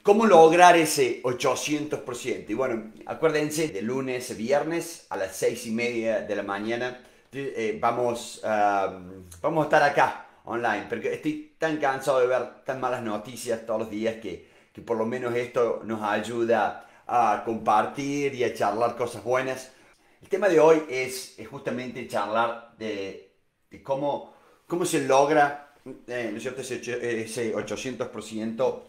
¿Cómo lograr ese 800%? Y bueno, acuérdense, de lunes a viernes a las 6:30 de la mañana vamos a estar acá online, porque estoy tan cansado de ver tan malas noticias todos los días que por lo menos esto nos ayuda a compartir y a charlar cosas buenas. El tema de hoy es justamente charlar de cómo se logra, ¿no es cierto?, ese 800%,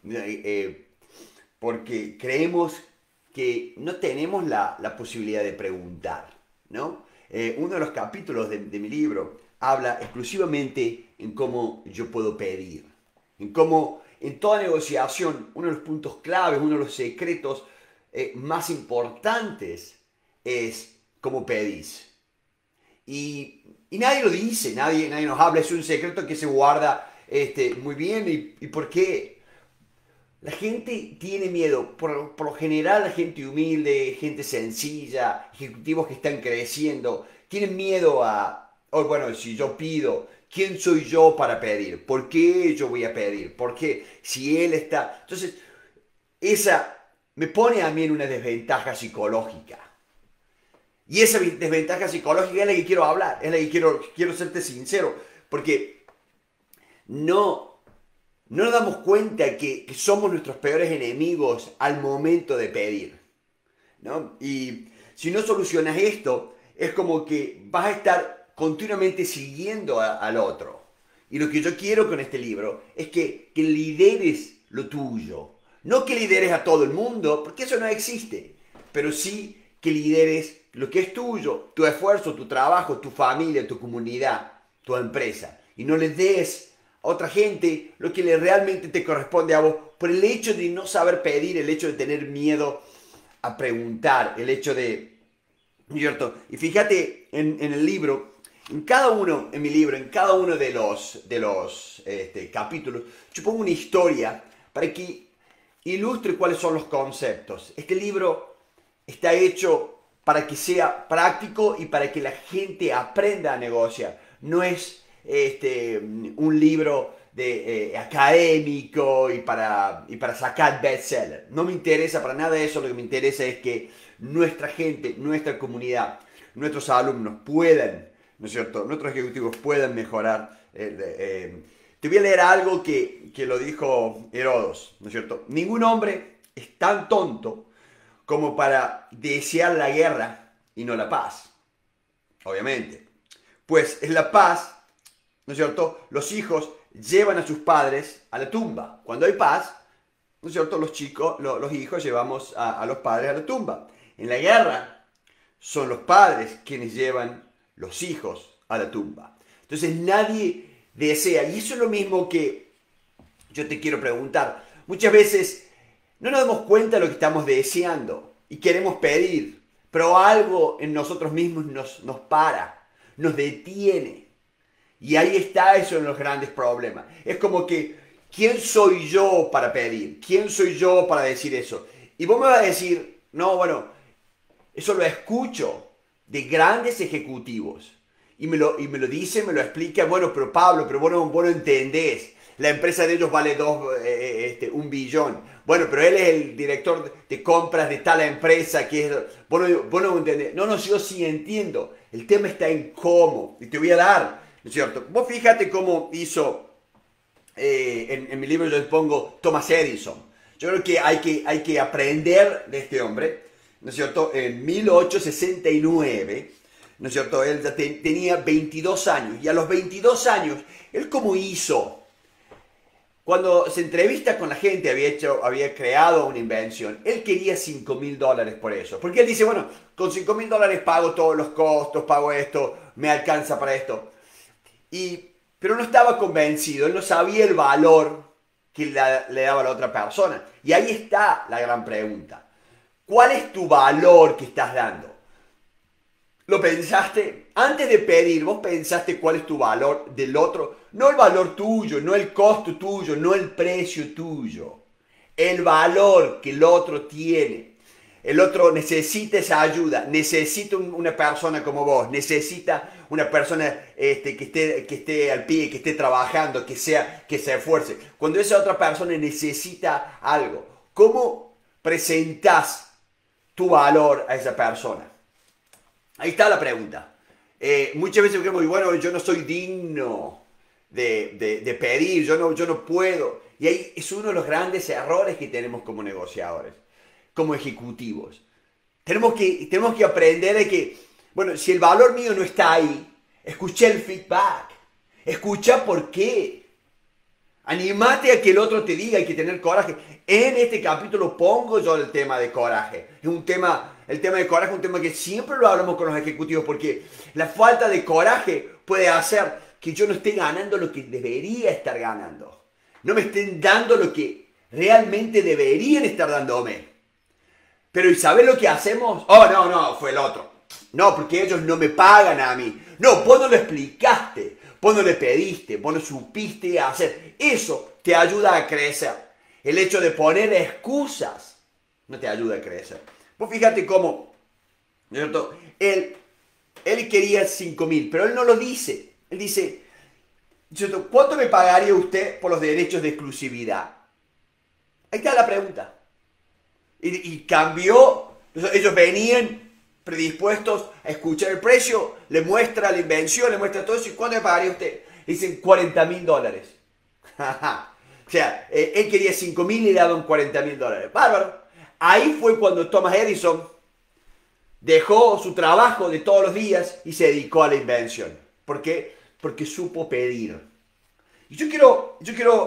porque creemos que no tenemos la posibilidad de preguntar, ¿no? Uno de los capítulos de mi libro habla exclusivamente en cómo yo puedo pedir, en cómo en toda negociación uno de los puntos claves, uno de los secretos más importantes es cómo pedís. Y nadie lo dice, nadie nos habla, es un secreto que se guarda muy bien. ¿Y por qué? La gente tiene miedo, por lo general la gente humilde, gente sencilla, ejecutivos que están creciendo, tienen miedo oh, bueno, si yo pido, ¿quién soy yo para pedir? ¿Por qué yo voy a pedir? ¿Por qué? Si él está... Entonces, esa me pone a mí en una desventaja psicológica. Y esa desventaja psicológica es la que quiero hablar, es la que quiero serte sincero, porque no nos damos cuenta que somos nuestros peores enemigos al momento de pedir, ¿no? Y si no solucionas esto, es como que vas a estar continuamente siguiendo al otro. Y lo que yo quiero con este libro es que lideres lo tuyo. No que lideres a todo el mundo, porque eso no existe, pero sí que lideres lo que es tuyo, tu esfuerzo, tu trabajo, tu familia, tu comunidad, tu empresa. Y no le des a otra gente lo que realmente te corresponde a vos por el hecho de no saber pedir, el hecho de tener miedo a preguntar, el hecho de... ¿Cierto? Y fíjate en el libro, en mi libro, en cada uno de los capítulos, yo pongo una historia para que ilustre cuáles son los conceptos. Este libro está hecho para que sea práctico y para que la gente aprenda a negociar. No es un libro académico y para sacar bestseller. No me interesa para nada eso, lo que me interesa es que nuestra gente, nuestra comunidad, nuestros alumnos puedan, ¿no es cierto?, nuestros ejecutivos puedan mejorar. Te voy a leer algo que lo dijo Herodos, ¿no es cierto? Ningún hombre es tan tonto como para desear la guerra y no la paz. Obviamente. Pues es la paz, ¿no es cierto? Los hijos llevan a sus padres a la tumba. Cuando hay paz, ¿no es cierto?, los hijos llevamos a los padres a la tumba. En la guerra son los padres quienes llevan los hijos a la tumba. Entonces nadie desea, y eso es lo mismo que yo te quiero preguntar. Muchas veces no nos damos cuenta de lo que estamos deseando y queremos pedir, pero algo en nosotros mismos nos para, nos detiene. Y ahí está eso en los grandes problemas. Es como que, ¿quién soy yo para pedir? ¿Quién soy yo para decir eso? Y vos me vas a decir, no, bueno, eso lo escucho de grandes ejecutivos. Y me lo dice, me lo explica, bueno, pero Pablo, pero vos no entendés. La empresa de ellos vale 1 billón. Bueno, pero él es el director de compras de tal empresa que es... Vos no entendés. No, yo sí entiendo. El tema está en cómo. Y te voy a dar, ¿no es cierto? Vos fíjate cómo hizo, en mi libro yo le pongo Thomas Edison. Yo creo que hay que aprender de este hombre, ¿no es cierto? En 1869, ¿no es cierto? Él ya tenía 22 años. Y a los 22 años, ¿él cómo hizo? Cuando se entrevista con la gente, había creado una invención. Él quería $5.000 por eso. Porque él dice, bueno, con $5.000 pago todos los costos, pago esto, me alcanza para esto. Pero no estaba convencido, él no sabía el valor que le daba a la otra persona. Y ahí está la gran pregunta. ¿Cuál es tu valor que estás dando? ¿Lo pensaste? Antes de pedir, vos pensaste cuál es tu valor del otro. No el valor tuyo, no el costo tuyo, no el precio tuyo. El valor que el otro tiene. El otro necesita esa ayuda, necesita una persona como vos, necesita una persona que esté al pie, que esté trabajando, que se esfuerce. Cuando esa otra persona necesita algo, ¿cómo presentás tu valor a esa persona? Ahí está la pregunta. Muchas veces creemos, bueno, yo no soy digno de pedir, yo no puedo. Y ahí es uno de los grandes errores que tenemos como negociadores, como ejecutivos. Tenemos que aprender de que, bueno, si el valor mío no está ahí, escucha el feedback, escucha por qué. Animate a que el otro te diga, hay que tener coraje. En este capítulo pongo yo el tema de coraje. El tema de coraje es un tema que siempre lo hablamos con los ejecutivos porque la falta de coraje puede hacer que yo no esté ganando lo que debería estar ganando. No me estén dando lo que realmente deberían estar dándome. Pero ¿y sabes lo que hacemos? Oh, no, fue el otro. No, porque ellos no me pagan a mí. No, vos no lo explicaste, vos no le pediste, vos no supiste hacer. Eso te ayuda a crecer. El hecho de poner excusas no te ayuda a crecer. Vos fíjate cómo, ¿no es cierto? Él quería 5.000, pero él no lo dice. Él dice, ¿cierto? ¿Cuánto me pagaría usted por los derechos de exclusividad? Ahí está la pregunta. Y cambió. Ellos venían predispuestos a escuchar el precio, le muestra la invención, le muestra todo eso. ¿Y cuánto me pagaría usted? Le dicen $40.000. O sea, él quería 5.000 y le daban $40.000. Bárbaro. Ahí fue cuando Thomas Edison dejó su trabajo de todos los días y se dedicó a la invención. ¿Por qué? Porque supo pedir. Y yo quiero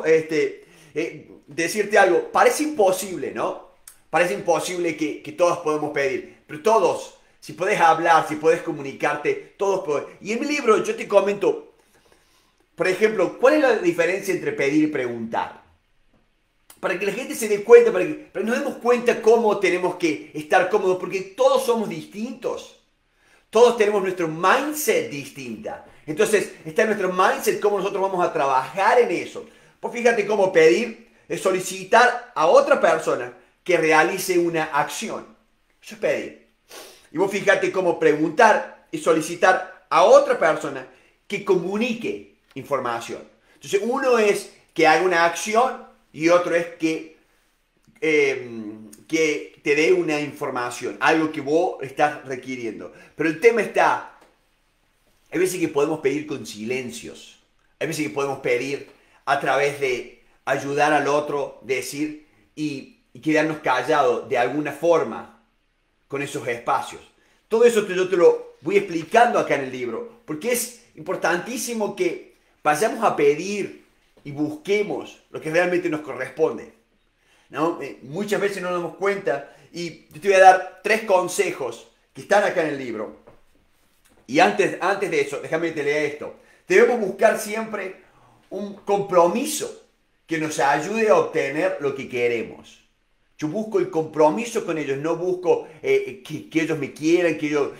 decirte algo. Parece imposible, ¿no? Parece imposible que todos podemos pedir. Pero todos, si puedes hablar, si puedes comunicarte, todos podemos. Y en mi libro yo te comento, por ejemplo, ¿cuál es la diferencia entre pedir y preguntar? Para que la gente se dé cuenta, para que nos demos cuenta cómo tenemos que estar cómodos, porque todos somos distintos. Todos tenemos nuestro mindset distinta. Entonces, está en nuestro mindset cómo nosotros vamos a trabajar en eso. Pues fíjate cómo pedir es solicitar a otra persona que realice una acción. Eso es pedir. Y vos fíjate cómo preguntar es solicitar a otra persona que comunique información. Entonces, uno es que haga una acción y otro es que te dé una información, algo que vos estás requiriendo. Pero el tema está, hay veces que podemos pedir con silencios, hay veces que podemos pedir a través de ayudar al otro, decir y quedarnos callados de alguna forma con esos espacios. Todo eso yo te lo voy explicando acá en el libro, porque es importantísimo que vayamos a pedir y busquemos lo que realmente nos corresponde, ¿no? Muchas veces no nos damos cuenta y yo te voy a dar 3 consejos que están acá en el libro. Y antes de eso, déjame te leer esto. Debemos buscar siempre un compromiso que nos ayude a obtener lo que queremos. Yo busco el compromiso con ellos, no busco que ellos me quieran,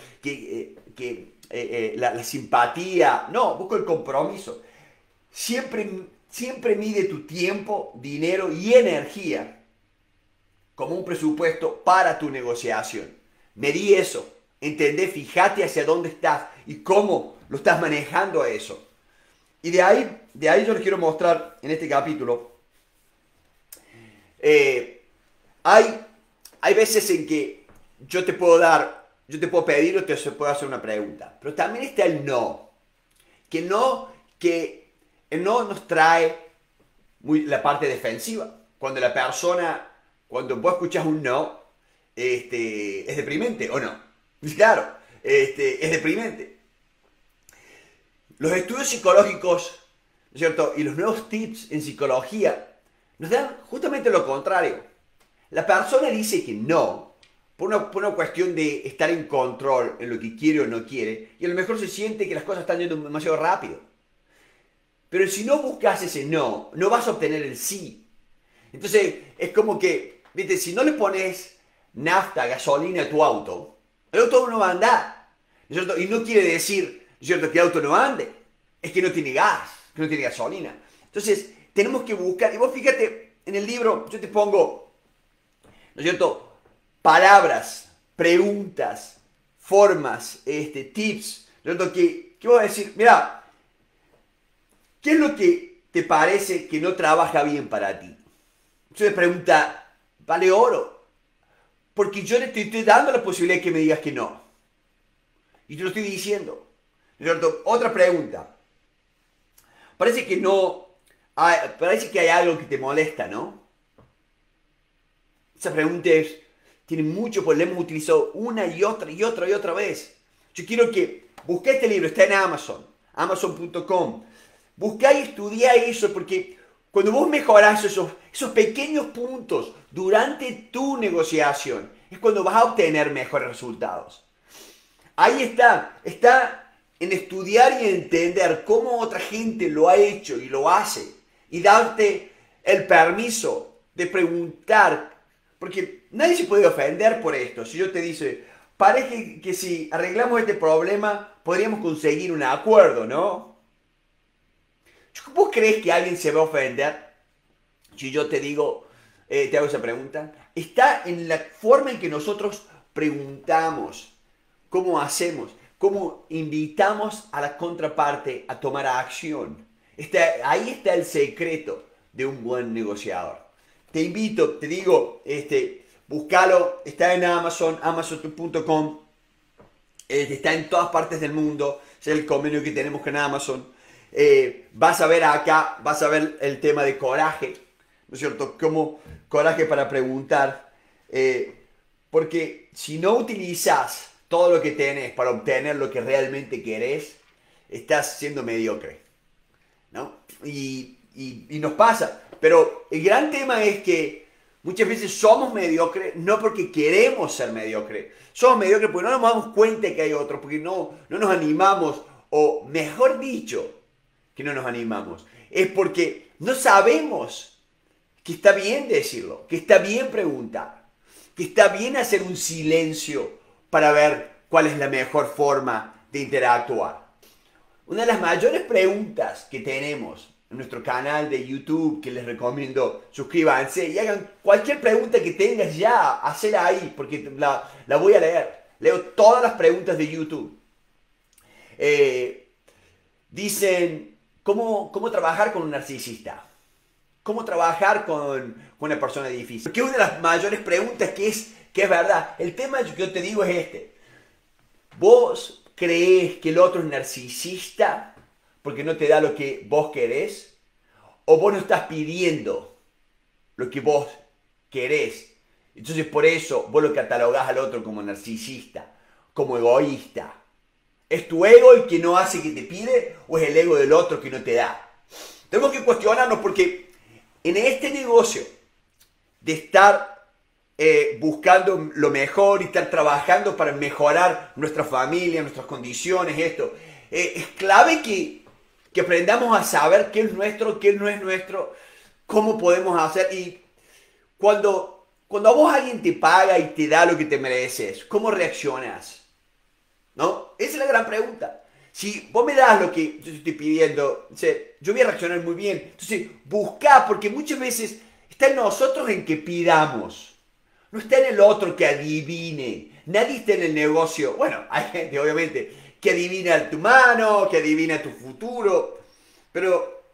la simpatía. No, busco el compromiso. Siempre mide tu tiempo, dinero y energía como un presupuesto para tu negociación. Medí eso, entendé, fíjate hacia dónde estás y cómo lo estás manejando a eso. Y de ahí yo les quiero mostrar en este capítulo. Hay veces en que yo te puedo pedir o te puedo hacer una pregunta. Pero también está el no. Que el no nos trae la parte defensiva. Cuando vos escuchas un no, es deprimente, ¿o no? Claro, es deprimente. Los estudios psicológicos, ¿no es cierto? Y los nuevos tips en psicología nos dan justamente lo contrario. La persona dice que no, por una cuestión de estar en control en lo que quiere o no quiere, y a lo mejor se siente que las cosas están yendo demasiado rápido. Pero si no buscas ese no, no vas a obtener el sí. Entonces, es como que, ¿viste? Si no le pones nafta, gasolina a tu auto, el auto no va a andar, ¿no es cierto? Y no quiere decir, ¿no es cierto?, que el auto no ande. Es que no tiene gas, que no tiene gasolina. Entonces, tenemos que buscar, y vos fíjate, en el libro yo te pongo, ¿no es cierto?, palabras, preguntas, formas, tips, que voy a decir, mira, ¿qué es lo que te parece que no trabaja bien para ti? Entonces pregunta, ¿vale oro? Porque yo te estoy dando la posibilidad de que me digas que no. Y te lo estoy diciendo. Otra pregunta. Parece que no, parece que hay algo que te molesta, ¿no? Esa pregunta tiene mucho, pues la hemos utilizado una y otra vez. Yo quiero que busques este libro, está en Amazon, amazon.com. Buscá y estudiá eso, porque cuando vos mejorás esos pequeños puntos durante tu negociación, es cuando vas a obtener mejores resultados. Ahí está en estudiar y entender cómo otra gente lo ha hecho y lo hace, y darte el permiso de preguntar, porque nadie se puede ofender por esto. Si yo te dice, parece que si arreglamos este problema podríamos conseguir un acuerdo, ¿no? ¿Vos crees que alguien se va a ofender si yo te digo, te hago esa pregunta? Está en la forma en que nosotros preguntamos, cómo hacemos, cómo invitamos a la contraparte a tomar acción. Ahí está el secreto de un buen negociador. Te invito, te digo, búscalo, está en Amazon, amazon.com, está en todas partes del mundo, es el convenio que tenemos con Amazon. Vas a ver acá, vas a ver el tema de coraje, ¿no es cierto? Como coraje para preguntar, porque si no utilizas todo lo que tenés para obtener lo que realmente querés, estás siendo mediocre, ¿no? Y nos pasa, pero el gran tema es que muchas veces somos mediocres no porque queremos ser mediocres, somos mediocres porque no nos damos cuenta que hay otros, porque no nos animamos, o mejor dicho, que no nos animamos, es porque no sabemos que está bien decirlo, que está bien preguntar, que está bien hacer un silencio para ver cuál es la mejor forma de interactuar. Una de las mayores preguntas que tenemos en nuestro canal de YouTube, que les recomiendo, suscríbanse y hagan cualquier pregunta que tengas ya, hacela ahí, porque la voy a leer. Leo todas las preguntas de YouTube. Dicen, ¿cómo trabajar con un narcisista? ¿Cómo trabajar con una persona difícil? Porque una de las mayores preguntas que es verdad. El tema que yo te digo es este. ¿Vos creés que el otro es narcisista porque no te da lo que vos querés? ¿O vos no estás pidiendo lo que vos querés? Entonces por eso vos lo catalogás al otro como narcisista, como egoísta. ¿Es tu ego el que no hace que te pide o es el ego del otro que no te da? Tenemos que cuestionarnos porque en este negocio de estar buscando lo mejor y estar trabajando para mejorar nuestra familia, nuestras condiciones, es clave que aprendamos a saber qué es nuestro, qué no es nuestro, cómo podemos hacer. Y cuando a vos alguien te paga y te da lo que te mereces, ¿cómo reaccionas? ¿No? Esa es la gran pregunta. Si vos me das lo que yo te estoy pidiendo, yo voy a reaccionar muy bien. Entonces, buscá, porque muchas veces está en nosotros en que pidamos. No está en el otro que adivine. Nadie está en el negocio. Bueno, hay gente, obviamente, que adivina tu mano, que adivina tu futuro. Pero,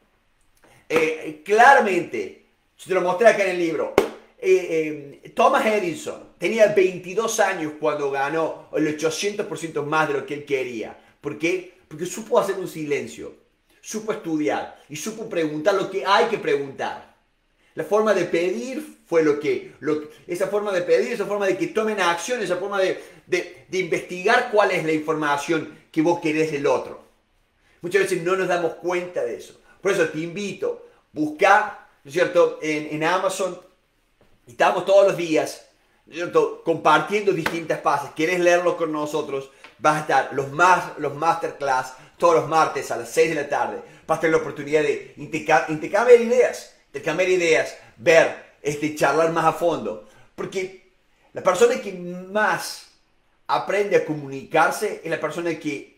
claramente, yo te lo mostré acá en el libro. Thomas Edison tenía 22 años cuando ganó el 800% más de lo que él quería. ¿Por qué? Porque supo hacer un silencio, supo estudiar y supo preguntar lo que hay que preguntar. La forma de pedir fue esa forma de pedir, esa forma de que tomen acción, esa forma de investigar cuál es la información que vos querés del otro. Muchas veces no nos damos cuenta de eso. Por eso te invito, busca, ¿no es cierto?, en Amazon. Estamos todos los días, ¿no es cierto?, compartiendo distintas pases. ¿Querés leerlo con nosotros? Vas a estar los masterclass todos los martes a las 6 de la tarde. Vas a tener la oportunidad de intercambiar ideas, ver, charlar más a fondo. Porque la persona que más aprende a comunicarse es la persona que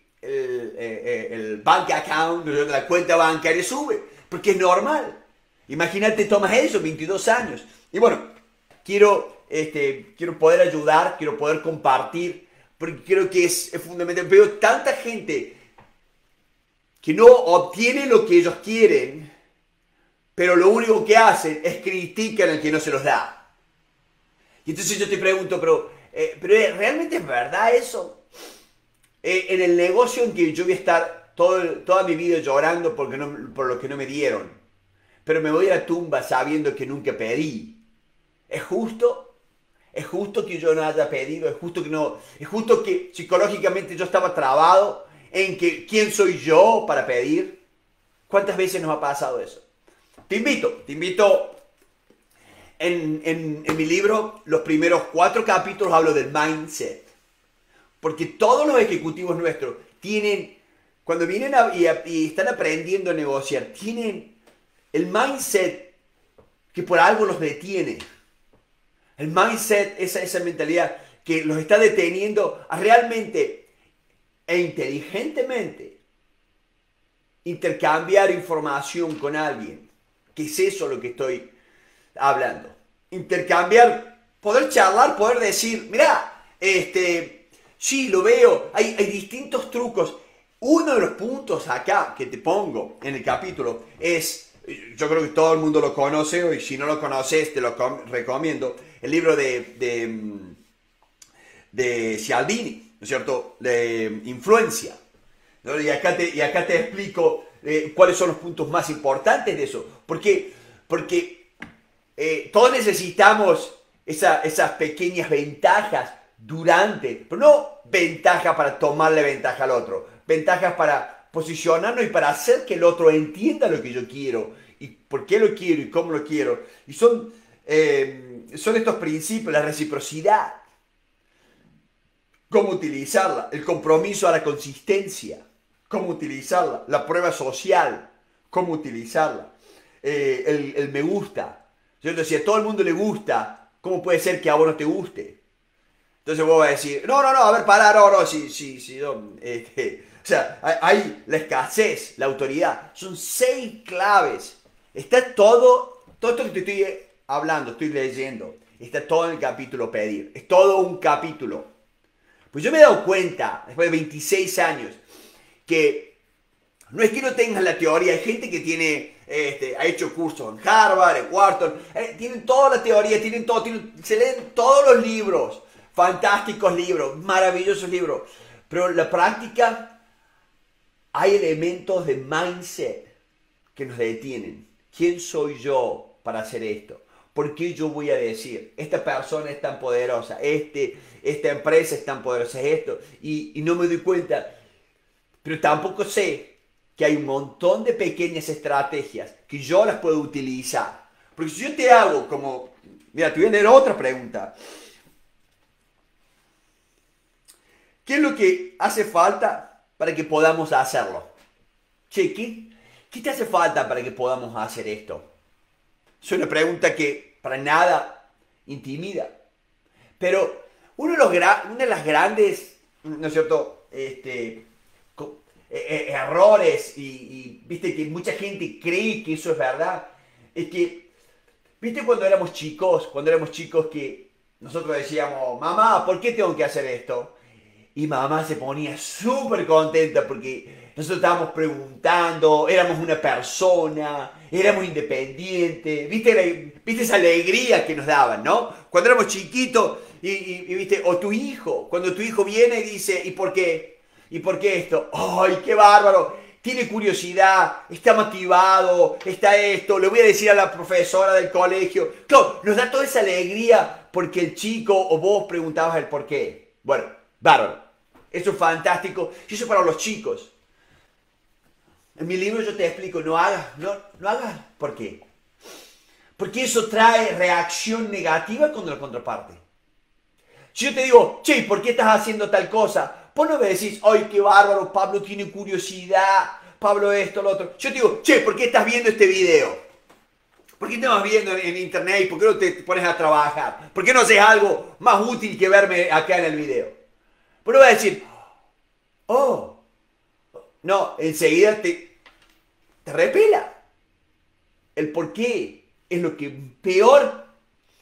el bank account, la cuenta bancaria sube. Porque es normal. Imagínate, Thomas Edison, 22 años. Y bueno, quiero quiero poder ayudar, quiero poder compartir, porque creo que es fundamental. Veo tanta gente que no obtiene lo que ellos quieren, pero lo único que hacen es criticar al que no se los da. Y entonces yo te pregunto, pero ¿realmente es verdad eso? En el negocio en que yo voy a estar toda mi vida llorando por lo que no me dieron, pero me voy a la tumba sabiendo que nunca pedí. ¿Es justo? ¿Es justo que yo no haya pedido? ¿Es justo que no? ¿Es justo que psicológicamente yo estaba trabado en que quién soy yo para pedir? ¿Cuántas veces nos ha pasado eso? Te invito. En mi libro, los primeros 4 capítulos hablo del mindset. Porque todos los ejecutivos nuestros tienen, cuando vienen y están aprendiendo a negociar, tienen el mindset que por algo los detiene. El mindset, esa mentalidad que los está deteniendo a realmente e inteligentemente intercambiar información con alguien. ¿Qué es eso lo que estoy hablando? Intercambiar, poder charlar, poder decir, mira, sí, lo veo, hay distintos trucos. Uno de los puntos acá que te pongo en el capítulo es, yo creo que todo el mundo lo conoce, y si no lo conoces te lo recomiendo, el libro de Cialdini, ¿no es cierto?, de Influencia, ¿no? Y acá te explico cuáles son los puntos más importantes de eso. Porque todos necesitamos esas pequeñas ventajas pero no ventajas para tomarle ventaja al otro, ventajas para posicionarnos y para hacer que el otro entienda lo que yo quiero y por qué lo quiero y cómo lo quiero. Y son estos principios, la reciprocidad, cómo utilizarla, el compromiso a la consistencia, cómo utilizarla, la prueba social, cómo utilizarla, el me gusta. Yo si a todo el mundo le gusta, ¿cómo puede ser que a vos no te guste? Entonces vos vas a decir, no, a ver, pará, sí, no, o sea, hay la escasez, la autoridad, son 6 claves. Está todo esto que te estoy hablando, estoy leyendo, está todo en el capítulo pedir, es todo un capítulo. Pues yo me he dado cuenta, después de 26 años, que no es que no tengas la teoría, hay gente que ha hecho cursos en Harvard, en Wharton, tienen toda la teoría, tienen todo, se leen todos los libros, fantásticos libros, maravillosos libros, pero en la práctica hay elementos de mindset que nos detienen. ¿Quién soy yo para hacer esto? ¿Por qué yo voy a decir, esta persona es tan poderosa, esta empresa es tan poderosa, esto? Y no me doy cuenta, pero tampoco sé que hay un montón de pequeñas estrategias que yo las puedo utilizar. Porque si yo te hago como, mira, te voy a leer otra pregunta. ¿Qué es lo que hace falta para que podamos hacerlo? Che, ¿qué te hace falta para que podamos hacer esto? Es una pregunta que para nada intimida. Pero una de las grandes, ¿no es cierto?, errores y viste que mucha gente cree que eso es verdad, es que, viste cuando éramos chicos que nosotros decíamos, mamá, ¿por qué tengo que hacer esto? Y mamá se ponía súper contenta porque nosotros estábamos preguntando, éramos una persona, éramos independientes, ¿viste esa alegría que nos daban, no? Cuando éramos chiquitos y viste, o tu hijo, cuando tu hijo viene y dice, ¿y por qué? ¿Y por qué esto? ¡Ay, qué bárbaro! Tiene curiosidad, está motivado, está esto, le voy a decir a la profesora del colegio. Claro, nos da toda esa alegría porque el chico o vos preguntabas el por qué. Bueno, bárbaro. Eso es fantástico. Y eso para los chicos. En mi libro yo te explico, no hagas. ¿Por qué? Porque eso trae reacción negativa contra la contraparte. Si yo te digo, che, ¿por qué estás haciendo tal cosa? Vos no me decís, ¡ay, qué bárbaro! Pablo tiene curiosidad, Pablo esto, lo otro. Yo te digo, che, ¿por qué estás viendo este video? ¿Por qué te vas viendo en internet? ¿Por qué no te pones a trabajar? ¿Por qué no haces algo más útil que verme acá en el video? Vos no vas a decir, oh, no, enseguida te repela. El por qué es lo que peor,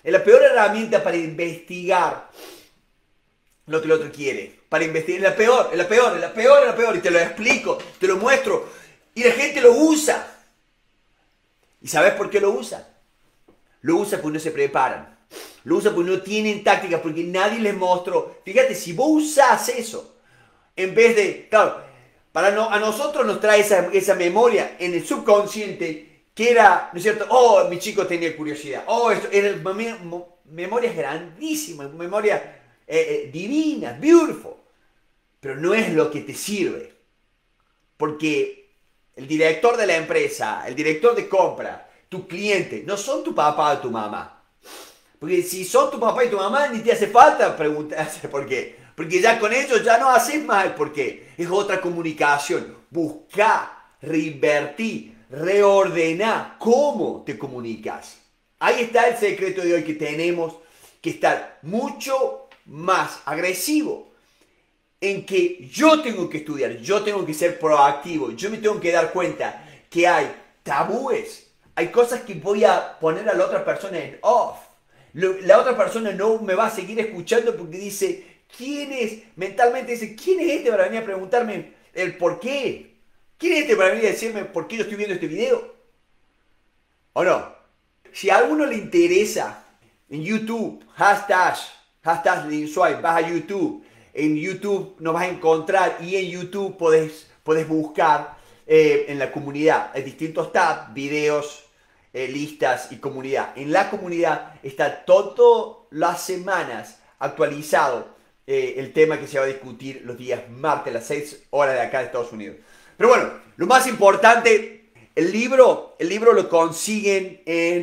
Es la peor herramienta para investigar lo que el otro quiere. Para investigar, es la peor, es la peor, es la peor, es la peor. Y te lo explico, te lo muestro. Y la gente lo usa. ¿Y sabes por qué lo usa? Lo usa porque no se preparan. Lo usa porque no tienen tácticas, porque nadie les mostró. Fíjate, si vos usás eso, en vez de... Claro, a nosotros nos trae esa memoria en el subconsciente que era, ¿no es cierto? Oh, mi chico tenía curiosidad. Oh, esto eran memorias grandísimas, memorias divinas, beautiful. Pero no es lo que te sirve. Porque el director de la empresa, el director de compra, tu cliente, no son tu papá o tu mamá. Porque si son tu papá y tu mamá, ni te hace falta preguntarse por qué. Porque ya con ellos ya no haces más el por qué. Es otra comunicación. Busca, reinvertir, reordenar cómo te comunicas. Ahí está el secreto de hoy, que tenemos que estar mucho más agresivo en que yo tengo que estudiar, yo tengo que ser proactivo, yo me tengo que dar cuenta que hay tabúes, hay cosas que voy a poner a la otra persona en off. La otra persona no me va a seguir escuchando porque dice, ¿quién es? Mentalmente dice, ¿quién es este para venir a preguntarme el por qué? ¿Quién es este para venir a decirme por qué yo estoy viendo este video? ¿O no? Si a alguno le interesa, en YouTube, hashtag Linswipe, vas a YouTube, en YouTube nos vas a encontrar y en YouTube podés buscar en la comunidad, en distintos tabs, videos, listas y comunidad. En la comunidad está todas las semanas actualizado el tema que se va a discutir los días martes a las 6 horas de acá de Estados Unidos. Pero bueno, lo más importante, el libro lo consiguen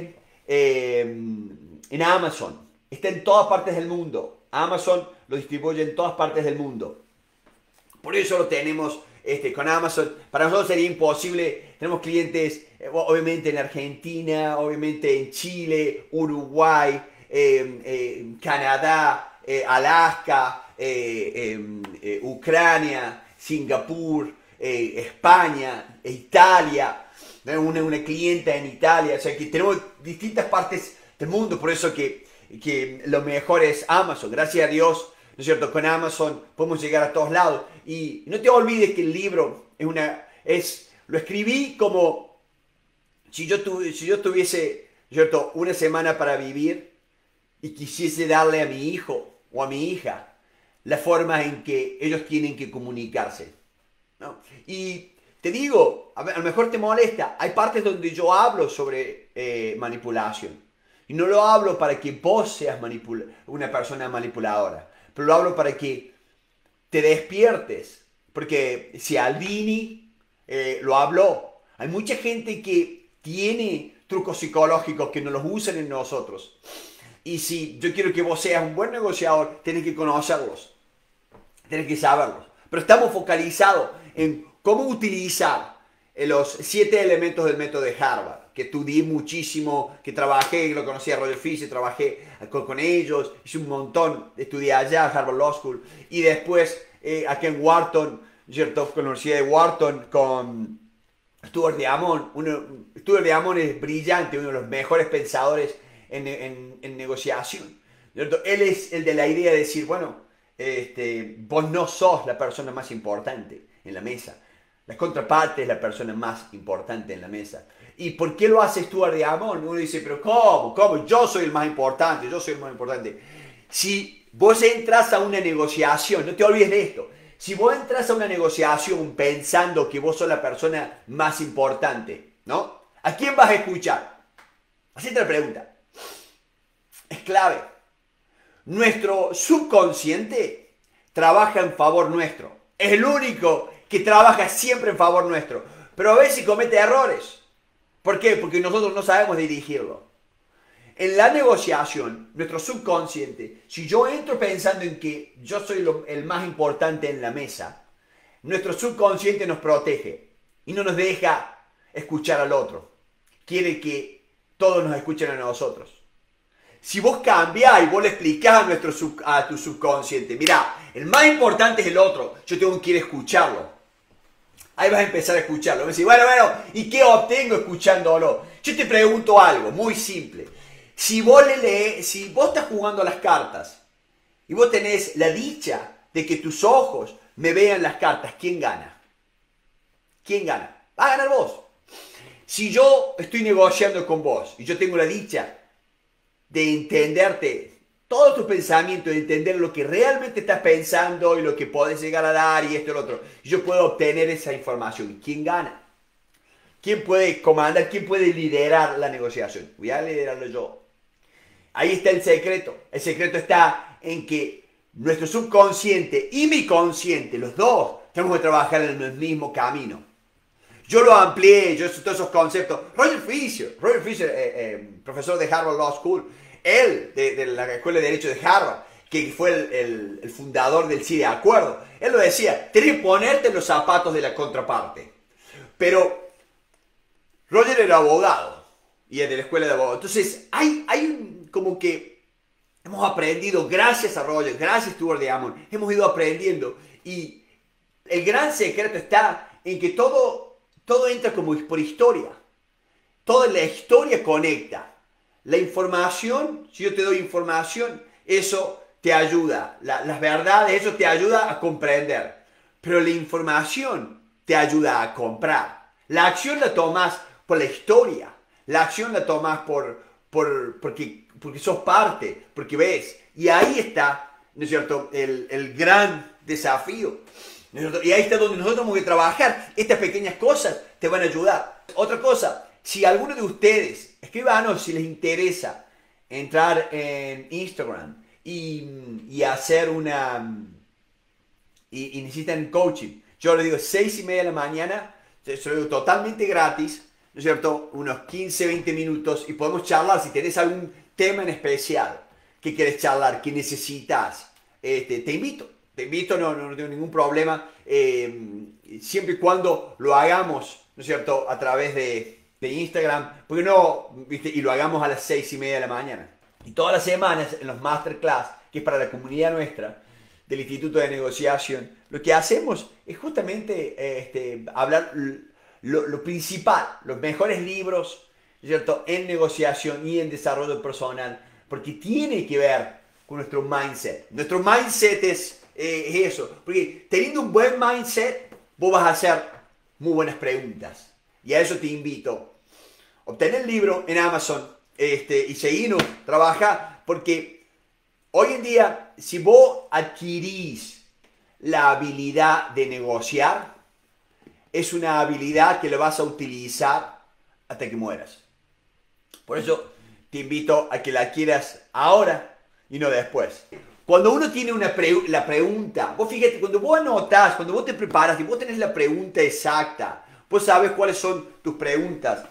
en Amazon. Está en todas partes del mundo. Amazon lo distribuye en todas partes del mundo. Por eso lo tenemos con Amazon. Para nosotros sería imposible. Tenemos clientes obviamente en Argentina, obviamente en Chile, Uruguay, Canadá, Alaska, Ucrania, Singapur, España, Italia. Una clienta en Italia. O sea que tenemos distintas partes del mundo. Por eso que lo mejor es Amazon. Gracias a Dios, ¿no es cierto? Con Amazon podemos llegar a todos lados. Y no te olvides que el libro lo escribí como si yo tuviese, ¿cierto?, una semana para vivir y quisiese darle a mi hijo o a mi hija la forma en que ellos tienen que comunicarse, ¿no? Y te digo, a lo mejor te molesta, hay partes donde yo hablo sobre manipulación. Y no lo hablo para que vos seas una persona manipuladora, pero lo hablo para que te despiertes. Porque si Aldini lo habló, hay mucha gente que tiene trucos psicológicos que no los usan en nosotros. Y si yo quiero que vos seas un buen negociador, tienes que conocerlos, tienes que saberlos. Pero estamos focalizados en cómo utilizar los 7 elementos del método de Harvard, que estudié muchísimo, que trabajé, lo conocí a Roger Fisher, trabajé con ellos, hice un montón, estudié allá, Harvard Law School, y después aquí en Wharton, ¿cierto?, con la Universidad de Wharton, con Stuart Diamond. Stuart Diamond es brillante, uno de los mejores pensadores en negociación, ¿cierto? Él es el de la idea de decir, bueno, vos no sos la persona más importante en la mesa. La contraparte es la persona más importante en la mesa. ¿Y por qué lo hace Stuart Diamond? Uno dice, pero ¿cómo? Yo soy el más importante, yo soy el más importante. Si vos entras a una negociación, no te olvides de esto. Si vos entras a una negociación pensando que vos sos la persona más importante, ¿no? ¿A quién vas a escuchar? Hacete la pregunta. Es clave. Nuestro subconsciente trabaja en favor nuestro. Es el único que trabaja siempre en favor nuestro. Pero a veces comete errores. ¿Por qué? Porque nosotros no sabemos dirigirlo. En la negociación, nuestro subconsciente, si yo entro pensando en que yo soy el más importante en la mesa, nuestro subconsciente nos protege y no nos deja escuchar al otro. Quiere que todos nos escuchen a nosotros. Si vos cambiás y vos le explicás a tu subconsciente, mira, el más importante es el otro, yo tengo que ir a escucharlo. Ahí vas a empezar a escucharlo. Me decís, bueno, ¿y qué obtengo escuchándolo? Yo te pregunto algo muy simple. Si vos si vos estás jugando a las cartas y vos tenés la dicha de que tus ojos me vean las cartas, ¿quién gana? ¿Quién gana? Va a ganar vos. Si yo estoy negociando con vos y yo tengo la dicha de entenderte todos tus pensamientos, de entender lo que realmente estás pensando y lo que podés llegar a dar y esto y lo otro, yo puedo obtener esa información. ¿Quién gana? ¿Quién puede comandar? ¿Quién puede liderar la negociación? Voy a liderarlo yo. Ahí está el secreto. El secreto está en que nuestro subconsciente y mi consciente, los dos, tenemos que trabajar en el mismo camino. Yo lo amplié, todos esos conceptos. Roger Fisher, profesor de Harvard Law School, él, de la Escuela de Derecho de Harvard, que fue el fundador del sí de acuerdo, él lo decía, tienes que ponerte los zapatos de la contraparte. Pero Roger era abogado y es de la Escuela de Abogados. Entonces, como que hemos aprendido, gracias a Roger, gracias a Stuart Diamond, hemos ido aprendiendo. Y el gran secreto está en que todo entra como por historia. Toda la historia conecta. La información, si yo te doy información, eso te ayuda. Las verdades, eso te ayuda a comprender. Pero la información te ayuda a comprar. La acción la tomas por la historia. La acción la tomas porque sos parte, porque ves. Y ahí está, ¿no es cierto?, el gran desafío. ¿No es cierto? Y ahí está donde nosotros tenemos que trabajar. Estas pequeñas cosas te van a ayudar. Otra cosa, si alguno de ustedes, escríbanos si les interesa entrar en Instagram y hacer y necesitan coaching. Yo les digo 6:30 de la mañana, se lo digo totalmente gratis, ¿no es cierto? Unos 15, 20 minutos y podemos charlar si tenés algún tema en especial que quieres charlar, que necesitas. Te invito, no tengo ningún problema, siempre y cuando lo hagamos, ¿no es cierto?, a través de Instagram, porque no, ¿viste? Y lo hagamos a las 6:30 de la mañana. Y todas las semanas en los masterclass, que es para la comunidad nuestra, del Instituto de Negociación, lo que hacemos es justamente hablar lo principal, los mejores libros, ¿cierto?, en negociación y en desarrollo personal, porque tiene que ver con nuestro mindset. Nuestro mindset es eso, porque teniendo un buen mindset, vos vas a hacer muy buenas preguntas. Y a eso te invito. Obtener el libro en Amazon y seguirnos, trabaja, porque hoy en día, si vos adquirís la habilidad de negociar, es una habilidad que lo vas a utilizar hasta que mueras. Por eso te invito a que la adquieras ahora y no después. Cuando uno tiene la pregunta, vos fíjate, cuando vos anotás, cuando vos te preparas y vos tenés la pregunta exacta, vos sabes cuáles son tus preguntas,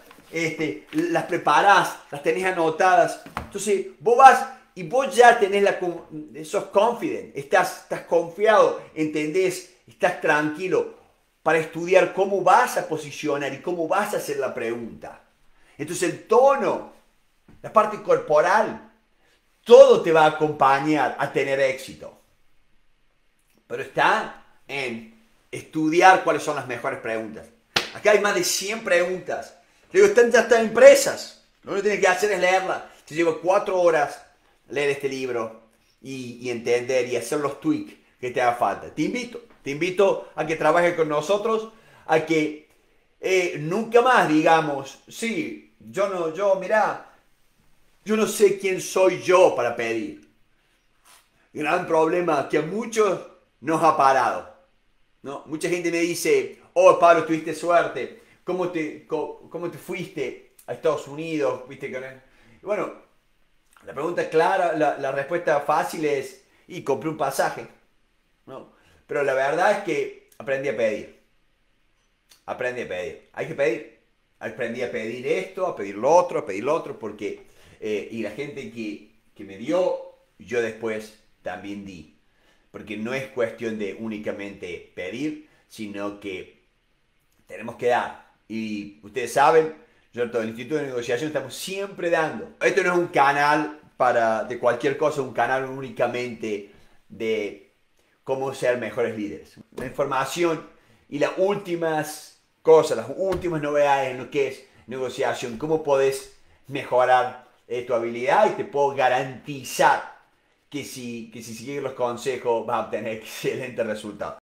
las preparás, las tenés anotadas, entonces vos vas y vos ya tenés sos confident, estás confiado, entendés, estás tranquilo para estudiar cómo vas a posicionar y cómo vas a hacer la pregunta. Entonces el tono, la parte corporal, todo te va a acompañar a tener éxito. Pero está en estudiar cuáles son las mejores preguntas. Acá hay más de 100 preguntas. Digo, ya están impresas. Lo único que tienes que hacer es leerlas. Te llevo 4 horas leer este libro y entender y hacer los tweaks que te haga falta. Te invito a que trabajes con nosotros, a que nunca más digamos, sí, yo no sé quién soy yo para pedir. Gran problema que a muchos nos ha parado, ¿no? Mucha gente me dice, oh Pablo, tuviste suerte, ¿cómo te fuiste a Estados Unidos? ¿Viste? Y bueno, la pregunta clara, la respuesta fácil es, y compré un pasaje, ¿no? Pero la verdad es que aprendí a pedir. Hay que pedir. Aprendí a pedir esto, a pedir lo otro, porque y la gente que me dio, yo después también di. Porque no es cuestión de únicamente pedir, sino que tenemos que dar. Y ustedes saben, ¿cierto? En el Instituto de Negociación estamos siempre dando. Esto no es un canal de cualquier cosa, un canal únicamente de cómo ser mejores líderes. La información y las últimas cosas, las últimas novedades en lo que es negociación, cómo podés mejorar es tu habilidad y te puedo garantizar que si sigues los consejos vas a obtener excelentes resultados.